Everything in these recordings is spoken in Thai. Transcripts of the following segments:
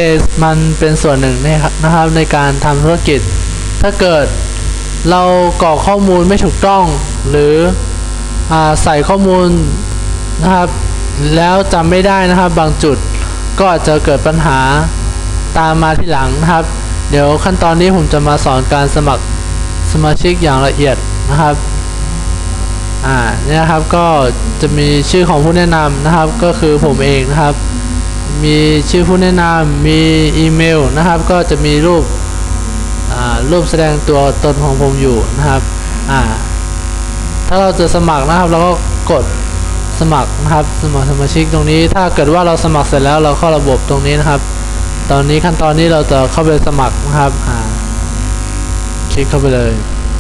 มันเป็นส่วนหนึ่งนะครับในการทำธุรกิจถ้าเกิดเรากรอกข้อมูลไม่ถูกต้องหรือใส่ข้อมูลนะครับแล้วจำไม่ได้นะครับบางจุดก็อาจจะเกิดปัญหาตามมาที่หลังนะครับเดี๋ยวขั้นตอนนี้ผมจะมาสอนการสมัครสมาชิกอย่างละเอียดนะครับเนี่ยครับก็จะมีชื่อของผู้แนะนำนะครับก็คือผมเองนะครับมีชื่อผู้แนะนำมีอีเมลนะครับก็จะมีรูปแสดงตัวตนของผมอยู่นะครับถ้าเราจะสมัครนะครับเราก็กดสมัครนะครับสมัครสมาชิกตรงนี้ถ้าเกิดว่าเราสมัครเสร็จแล้วเราเข้าระบบตรงนี้นะครับตอนนี้ขั้นตอนนี้เราจะเข้าไปสมัครนะครับคลิกเข้าไปเลย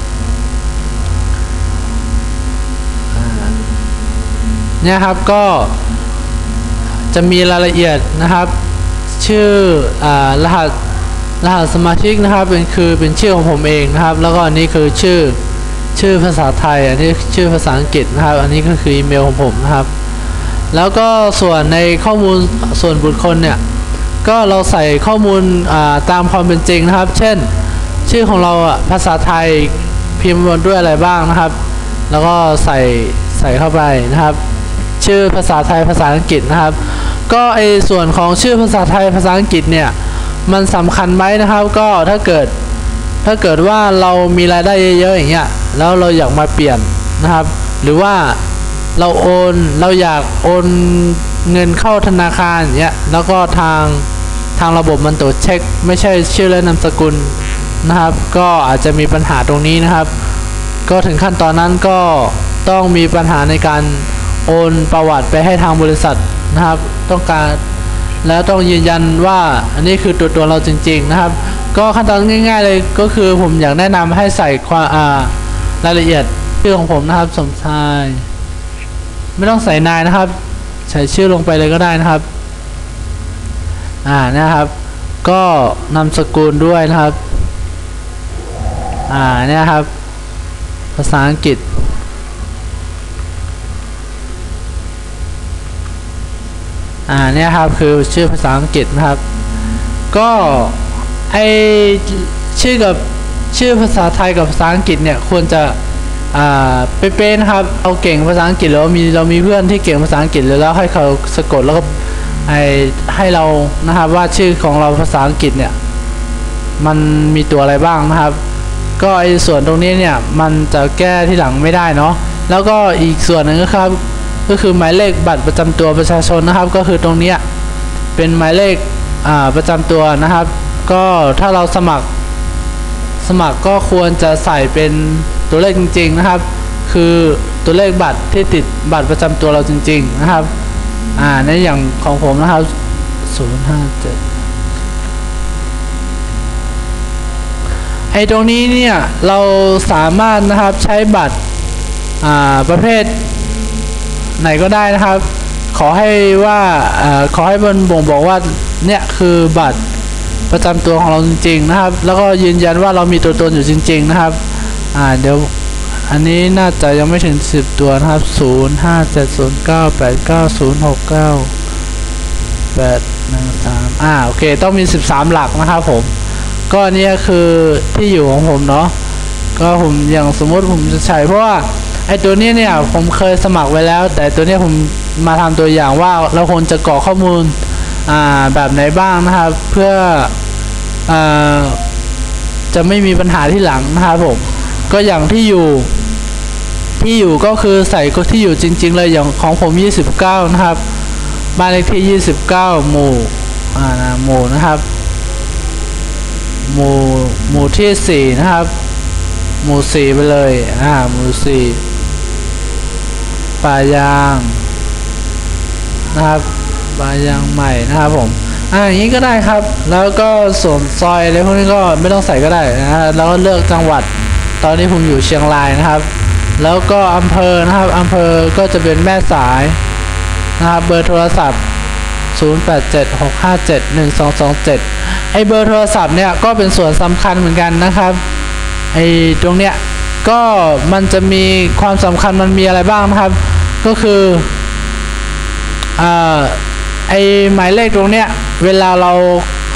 เนี่ยครับก็จะมีรายละเอียดนะครับชื่อรหัสสมาชิกนะครับเป็นชื่อของผมเองนะครับแล้วก็อันนี้คือชื่อภาษาไทยอันนี้ชื่อภาษาอังกฤษนะครับอันนี้ก็คืออีเมลของผมนะครับแล้วก็ส่วนในข้อมูลส่วนบุคคลเนี่ยก็เราใส่ข้อมูลตามความเป็นจริงนะครับเช่นชื่อของเราภาษาไทยพิมพ์ด้วยอะไรบ้างนะครับแล้วก็ใส่เข้าไปนะครับชื่อภาษาไทยภาษาอังกฤษนะครับก็ส่วนของชื่อภาษาไทยภาษาอังกฤษเนี่ยมันสำคัญไหมนะครับก็ถ้าเกิดว่าเรามีรายได้เยอะๆอย่างเงี้ยแล้วเราอยากมาเปลี่ยนนะครับหรือว่าเราอยากโอนเงินเข้าธนาคารอย่างเงี้ยแล้วก็ทางระบบมันตรวจเช็คไม่ใช่ชื่อและนามสกุลนะครับก็อาจจะมีปัญหาตรงนี้นะครับก็ถึงขั้นตอนนั้นก็ต้องมีปัญหาในการโอนประวัติไปให้ทางบริษัทนะครับต้องการแล้วต้องยืนยันว่าอันนี้คือตัวเราจริงๆนะครับก็ขั้นตอนง่ายๆเลยก็คือผมอยากแนะนำให้ใส่ความรายละเอียดชื่อของผมนะครับสมชายไม่ต้องใส่นายนะครับใส่ชื่อลงไปเลยก็ได้นะครับนะครับก็นามสกุลด้วยนะครับเนี่ยครับภาษาอังกฤษเนี่ยครับคือชื่อภาษาอังกฤษนะครับก็ชื่อกับชื่อภาษาไทยกับภาษาอังกฤษเนี่ยควรจะเป๊ะๆนะครับเอาเก่งภาษาอังกฤษแล้วเรามีเพื่อนที่เก่งภาษาอังกฤษแล้วให้เขาสะกดแล้วก็ให้เรานะครับว่าชื่อของเราภาษาอังกฤษเนี่ยมันมีตัวอะไรบ้างนะครับก็ส่วนตรงนี้เนี่ยมันจะแก้ที่หลังไม่ได้เนาะแล้วก็อีกส่วนหนึ่งก็คือหมายเลขบัตรประจำตัวประชาชนนะครับก็คือตรงนี้เป็นหมายเลขประจำตัวนะครับก็ถ้าเราสมัครก็ควรจะใส่เป็นตัวเลขจริงๆนะครับคือตัวเลขบัตรที่ติดบัตรประจำตัวเราจริงๆนะครับในอย่างของผมนะครับ057ตรงนี้เนี่ยเราสามารถนะครับใช้บัตรประเภทไหนก็ได้นะครับขอให้มันบ่งบอกว่าเนี่ยคือบัตรประจำตัวของเราจริงๆนะครับแล้วก็ยืนยันว่าเรามีตัวตนอยู่จริงๆนะครับเดี๋ยวอันนี้น่าจะยังไม่ถึง10ตัวนะครับ0570989069813โอเคต้องมี13หลักนะครับผมก็อันนี้คือที่อยู่ของผมเนาะก็ผมอย่างสมมติผมจะใช้เพราะว่าตัวนี้เนี่ยผมเคยสมัครไว้แล้วแต่ตัวนี้ผมมาทำตัวอย่างว่าเราควรจะกรอกข้อมูลแบบไหนบ้างนะครับเพื่อจะไม่มีปัญหาที่หลังนะครับผมก็อย่างที่อยู่ก็คือใส่ที่อยู่จริงๆเลยอย่างของผม29นะครับบ้านเลขที่29หมู่นะครับหมู่ที่4นะครับหมู่4ไปเลยหมู่4ป่ายางนะครับป่ายางใหม่นะครับผมอย่างนี้ก็ได้ครับแล้วก็ส่วนซอยอะไรพวกนี้ก็ไม่ต้องใส่ก็ได้นะแล้วก็เลือกจังหวัดตอนนี้ผมอยู่เชียงรายนะครับแล้วก็อำเภอนะครับอำเภอก็จะเป็นแม่สายนะครับเบอร์โทรศัพท์0876571227เบอร์โทรศัพท์เนี่ยก็เป็นส่วนสำคัญเหมือนกันนะครับตรงเนี้ยก็มันจะมีความสำคัญมันมีอะไรบ้างนะครับก็คือหมายเลขตรงเนี้ยเวลาเรา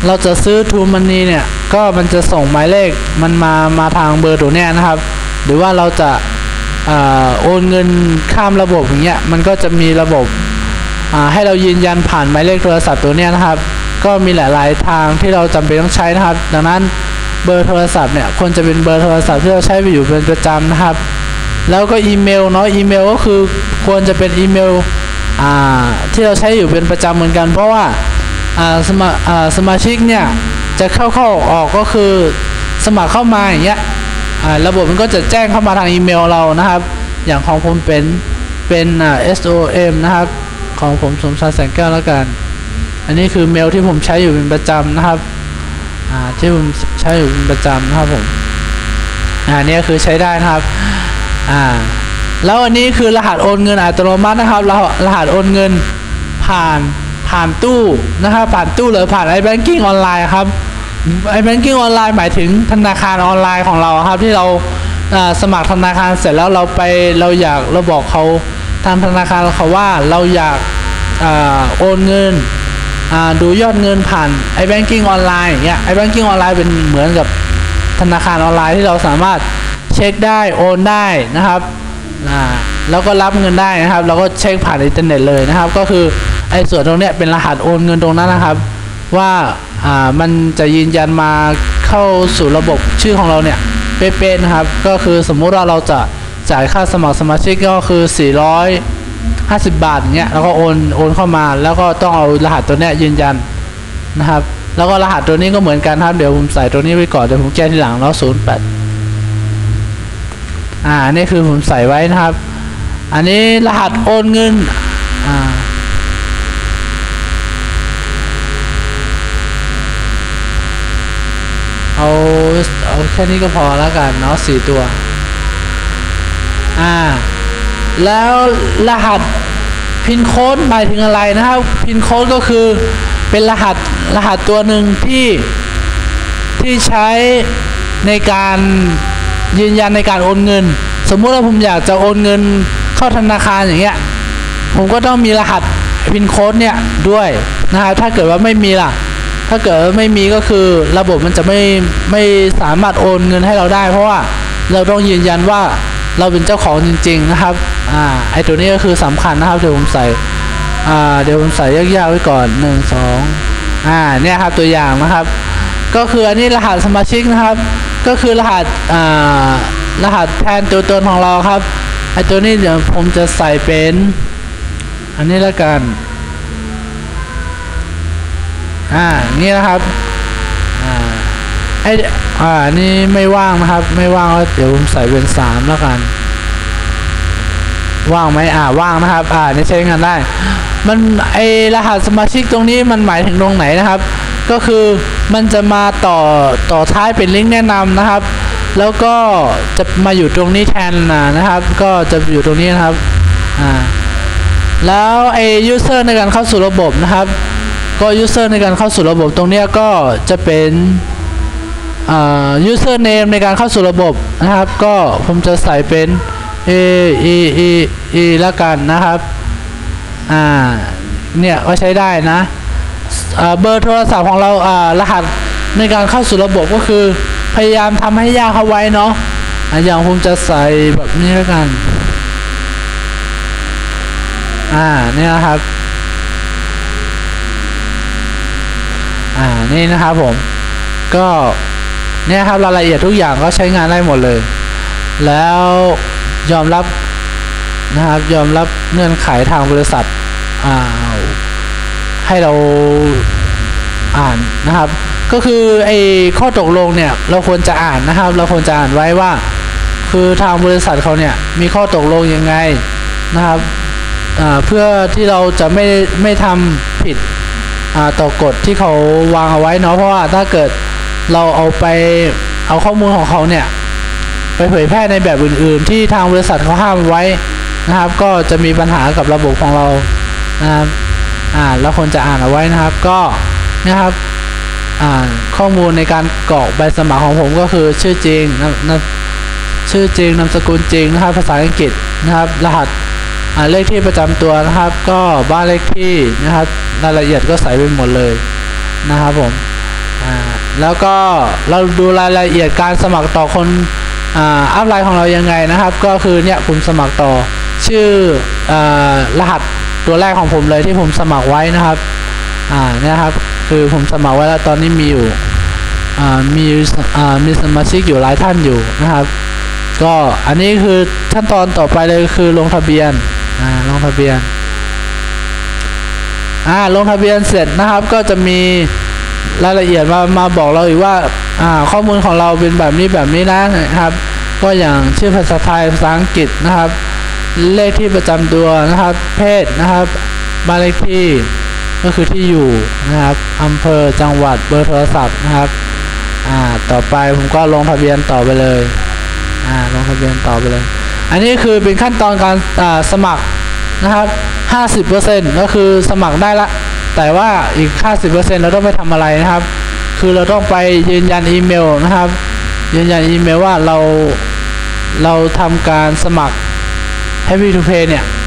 เราจะซื้อทูมันนี่เนี่ยก็มันจะส่งหมายเลขมันมาทางเบอร์ตัวเนี้ยนะครับหรือว่าเราจะโอนเงินข้ามระบบอย่างเงี้ยมันก็จะมีระบบให้เรายืนยันผ่านหมายเลขโทรศัพท์ตัวเนี้ยนะครับก็มีหลายๆทางที่เราจำเป็นต้องใช้นะครับดังนั้นเบอร์โทรศัพท์เนี่ยควรจะเป็นเบอร์โทรศัพท์ที่เราใช้อยู่เป็นประจำนะครับแล้วก็อีเมลเนาะอีเมลก็คือควรจะเป็นอีเมลที่เราใช้อยู่เป็นประจำเหมือนกันเพราะว่าสมาชิกเนี่ยจะเข้าออกก็คือสมัครเข้ามาอย่างเงี้ยระบบมันก็จะแจ้งเข้ามาทางอีเมลเรานะครับอย่างของผมเป็น SOM นะครับของผมสมชายแสงแก้วแล้วกันอันนี้คือเมลที่ผมใช้อยู่เป็นประจำนะครับที่ผมใช้อยู่เป็นประจำนะครับผมนี่คือใช้ได้นะครับแล้วอันนี้คือรหัสโอนเงินอัตโนมัตินะครับรหัสโอนเงินผ่านตู้นะครับผ่านตู้หรือผ่านiBanking ออนไลน์ครับiBanking ออนไลน์หมายถึงธนาคารออนไลน์ของเราครับที่เราสมัครธนาคารเสร็จแล้วเราบอกเขาทางธนาคารเขาว่าเราอยากโอนเงินดูยอดเงินผ่านiBanking ออนไลน์อย่างเงี้ยiBanking ออนไลน์เป็นเหมือนกับธนาคารออนไลน์ที่เราสามารถเช็คได้โอนได้นะครับแล้วก็รับเงินได้นะครับเราก็เช็คผ่านอินเทอร์เน็ตเลยนะครับก็คือไอ้ส่วนตรงเนี้ยเป็นรหัสโอนเงินตรงนั้นนะครับว่ามันจะยืนยันมาเข้าสู่ระบบชื่อของเราเนี่ยเป๊ะๆนะครับก็คือสมมุติว่าเราจะจ่ายค่าสมัครสมาชิกก็คือ450 บาทอย่างเงี้ยแล้วก็โอนเข้ามาแล้วก็ต้องเอารหัสตัวเนี้ยยืนยันนะครับแล้วก็รหัสตัวนี้ก็เหมือนกันครับเดี๋ยวผมใส่ตัวนี้ไว้ก่อนเดี๋ยวผมแก้ทีหลังแล้ว08นี่คือผมใส่ไว้นะครับอันนี้รหัสโอนเงินเอาแค่นี้ก็พอแล้วกันเนาะ4 ตัวแล้วรหัสพินโค้ดหมายถึงอะไรนะครับพินโค้ดก็คือเป็นรหัสตัวหนึ่งที่ใช้ในการยืนยันในการโอนเงินสมมุติว่าผมอยากจะโอนเงินเข้าธนาคารอย่างเงี้ยผมก็ต้องมีรหัสพินโค้ดเนี่ยด้วยนะครับถ้าเกิดว่าไม่มีล่ะถ้าเกิดไม่มีก็คือระบบมันจะไม่สามารถโอนเงินให้เราได้เพราะว่าเราต้องยืนยันว่าเราเป็นเจ้าของจริงๆนะครับไอตัวนี้ก็คือสำคัญนะครับเดี๋ยวผมใส่ยากๆไว้ก่อน1 2เนี่ยครับตัวอย่างนะครับก็คืออันนี้รหัสสมาชิกนะครับก็คือรหัสแทนตัวตนของเราครับไอตัวนี้เดี๋ยวผมจะใส่เป็นอันนี้แล้วกันนี่นะครับนี่ไม่ว่างนะครับไม่ว่างแล้วเดี๋ยวผมใส่เป็น3แล้วกันว่างไหมว่างนะครับนี่ใช้งานได้มันไอรหัสสมาชิกตรงนี้มันหมายถึงตรงไหนนะครับก็คือมันจะมาต่อท้ายเป็นลิงก์แนะนำนะครับแล้วก็จะมาอยู่ตรงนี้แทนนะครับก็จะอยู่ตรงนี้นะครับแล้วไอ user ในการเข้าสู่ระบบนะครับก็ user ในการเข้าสู่ระบบตรงนี้ก็จะเป็นuser name ในการเข้าสู่ระบบนะครับก็ผมจะใส่เป็นe แล้วกันนะครับเนี่ยก็ใช้ได้นะเบอร์โทรศัพท์ของเรารหัสในการเข้าสู่ระบบก็คือพยายามทำให้ยากเข้าไว้เนาะอย่างผมจะใส่แบบนี้แล้วกันนี่นะครับนี่นะครับผมก็เนี่ยครับรายละเอียดทุกอย่างก็ใช้งานได้หมดเลยแล้วยอมรับนะครับยอมรับเงื่อนไขทางบริษัทให้เราอ่านนะครับก็คือไอ้ข้อตกลงเนี่ยเราควรจะอ่านนะครับเราควรจะอ่านไว้ว่าคือทางบริษัทเขาเนี่ยมีข้อตกลงยังไงนะครับเพื่อที่เราจะไม่ทำผิดต่อกฎที่เขาวางเอาไว้เนาะเพราะว่าถ้าเกิดเราเอาข้อมูลของเขาเนี่ยไปเผยแพร่ในแบบอื่นๆที่ทางบริษัทเขาห้ามไว้นะครับก็จะมีปัญหากับระบบของเรานะครับแล้วคนจะอ่านเอาไว้นะครับก็นะครับข้อมูลในการกรอกใบสมัครของผมก็คือชื่อจริงชื่อจริงนามสกุลจริงนะครับภาษาอังกฤษนะครับรหัสเลขที่ประจำตัวนะครับก็บ้านเลขที่นะครับรายละเอียดก็ใส่ไปหมดเลยนะครับผมแล้วก็เราดูรายละเอียดการสมัครต่อคนอัพไลน์ของเรายังไงนะครับก็คือเนี่ยผมสมัครต่อชื่อรหัสตัวแรกของผมเลยที่ผมสมัครไว้นะครับเนี่ยครับคือผมสมัครไว้แล้วตอนนี้มีอยู่มีสมาชิกอยู่หลายท่านอยู่นะครับก็อันนี้คือขั้นตอนต่อไปเลยคือลงทะเบียนลงทะเบียนลงทะเบียนเสร็จนะครับก็จะมีรายละเอียดมาบอกเราอีกว่าข้อมูลของเราเป็นแบบนี้นะครับก็อย่างชื่อภาษาไทยภาษาอังกฤษนะครับเลขที่ประจำตัวนะครับเพศนะครับบ้านเลขที่ก็คือที่อยู่นะครับอำเภอจังหวัดเบอร์โทรศัพท์นะครับต่อไปผมก็ลงทะเบียนต่อไปเลยลงทะเบียนต่อไปเลยอันนี้คือเป็นขั้นตอนการสมัครนะครับ 50% ก็คือสมัครได้ละแต่ว่าอีก 50% เราต้องไปทำอะไรนะครับคือเราต้องไปยืนยันอีเมลนะครับยืนยันอีเมลว่าเราทำการสมัคร Happy to Pay เนี่ย